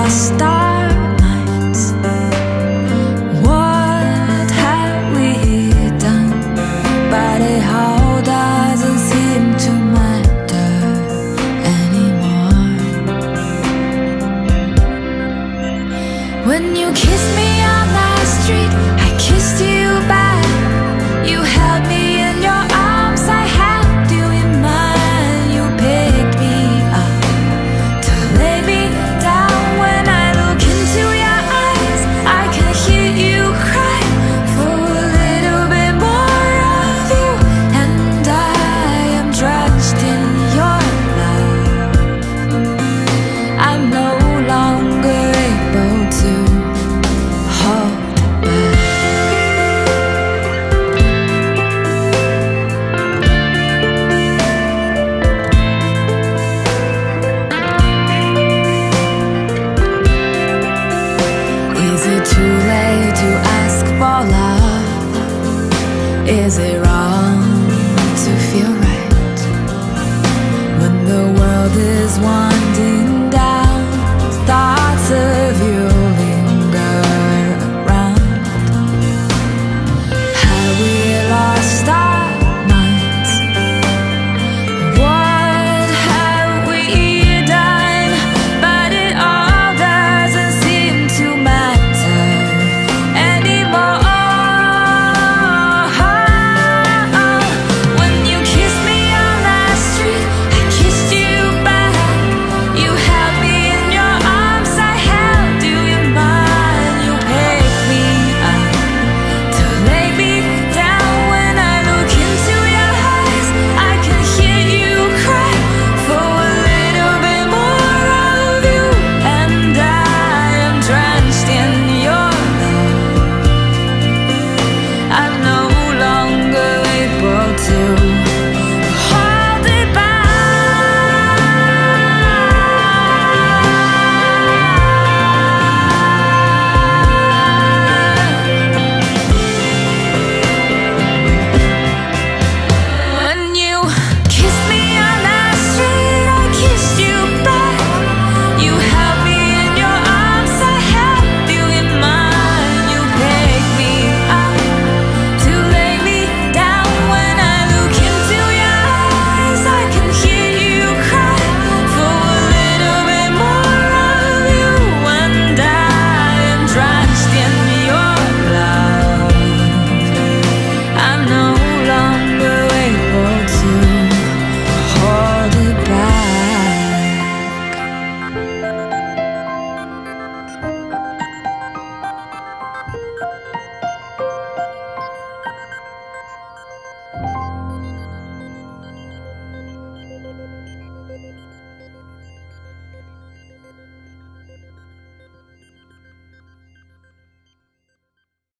our star minds. What have we done? But it all doesn't seem to matter anymore. When you kissed me on that street, I kissed you back. You held me in your arms, I held you in mine. You picked me up to lay me down. When I look into your eyes, I can hear you cry for a little bit more of you. And I am drenched in your love. I'm no longer able to hold back. Is it too late to ask for love? Is it